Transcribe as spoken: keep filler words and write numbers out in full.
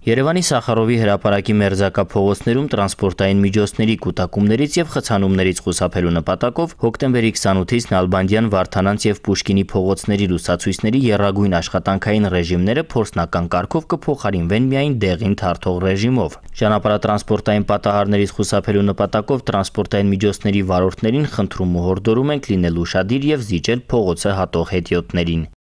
Երևանի Սախարովի հրապարակի մերձակա փողոցներում տրանսպորտային միջոցների կուտակումներից եւ խցանումներից խուսափելու նպատակով հոկտեմբերի քսանութից Նալբանդյան, Վարդանանց եւ Պուշկինի փողոցների լուսացույցների եռագույն աշխատանքային ռեժիմները փորձնական կարգով կփոխարինվեն միայն դեղին թարթող ռեժիմով։ Ճանապարհատրանսպորտային պատահարներից խուսափելու նպատակով տրանսպորտային միջոցների վարորդներին խնդրում ու հորդորում ենք լինել ուշադիր եւ զիջել փողոցը հատող հետիոտներին։